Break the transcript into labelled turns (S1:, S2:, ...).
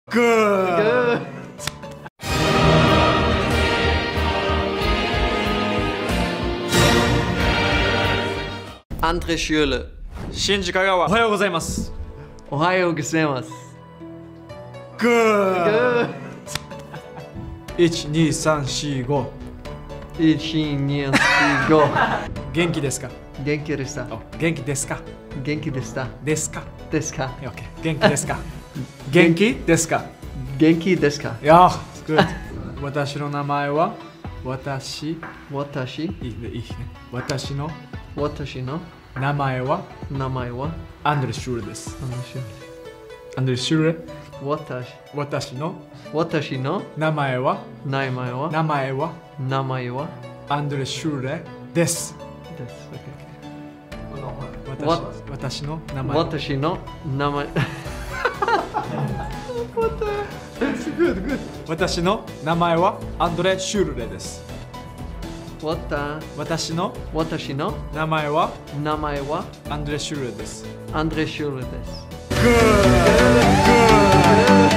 S1: Good.
S2: André Schürrle.
S3: 新次香川。おはようございます。
S2: Ohayo gozaimasu.
S3: Good. 1、2、3、4、5。
S2: 1、2、3、4。
S3: 元気ですか？
S2: 元気でした。
S3: 元気ですか？
S2: 元気でした。
S3: ですか？
S2: ですか？
S3: OK。元気ですか？元気ですか？
S2: 元気ですか？
S3: いや、good。私の名前は私。いいね。私の名前はアンドレ・シューレです。アンドレ・シューレ。私の名前はアンドレ・シューレです。私の名前は私の名前はアンドレ・シューレです。私の名前はアンドレ・シューレです。
S2: アンドレ・シューレです。
S3: Good.